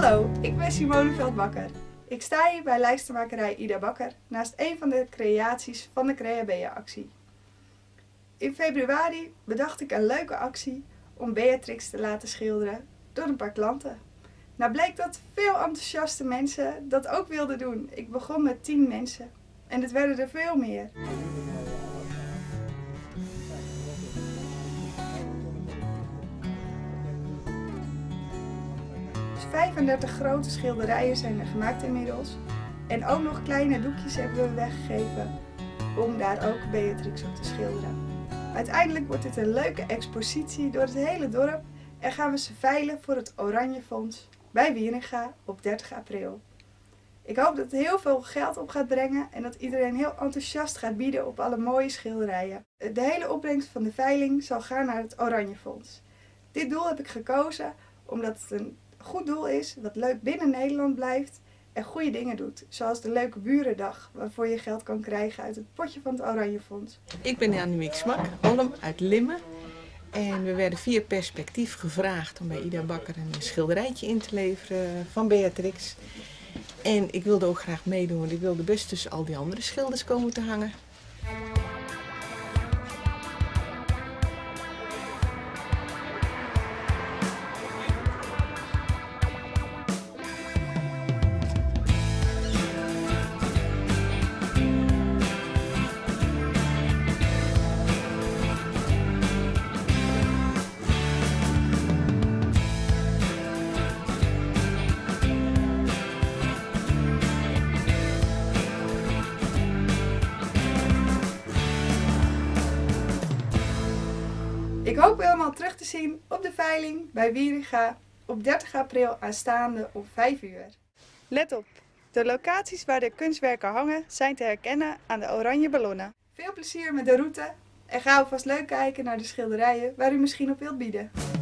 Hallo, ik ben Simone Veldbakker. Ik sta hier bij lijstenmakerij Ida Bakker naast een van de creaties van de Creabea-actie. In februari bedacht ik een leuke actie om Beatrix te laten schilderen door een paar klanten. Nou bleek dat veel enthousiaste mensen dat ook wilden doen. Ik begon met 10 mensen en het werden er veel meer. 35 grote schilderijen zijn er gemaakt inmiddels. En ook nog kleine doekjes hebben we weggegeven om daar ook Beatrix op te schilderen. Uiteindelijk wordt dit een leuke expositie door het hele dorp en gaan we ze veilen voor het Oranje Fonds bij Wieringa op 30 april. Ik hoop dat het heel veel geld op gaat brengen en dat iedereen heel enthousiast gaat bieden op alle mooie schilderijen. De hele opbrengst van de veiling zal gaan naar het Oranje Fonds. Dit doel heb ik gekozen omdat het een goed doel is, wat leuk binnen Nederland blijft en goede dingen doet. Zoals de Leuke Burendag, waarvoor je geld kan krijgen uit het potje van het Oranje Fonds. Ik ben Annemiek Smak, alum uit Limmen. En we werden via Perspectief gevraagd om bij Ida Bakker een schilderijtje in te leveren van Beatrix. En ik wilde ook graag meedoen, want ik wilde best tussen al die andere schilders komen te hangen. Ik hoop u allemaal terug te zien op de veiling bij Wieringa op 30 april aanstaande om 5 uur. Let op, de locaties waar de kunstwerken hangen zijn te herkennen aan de oranje ballonnen. Veel plezier met de route en ga alvast leuk kijken naar de schilderijen waar u misschien op wilt bieden.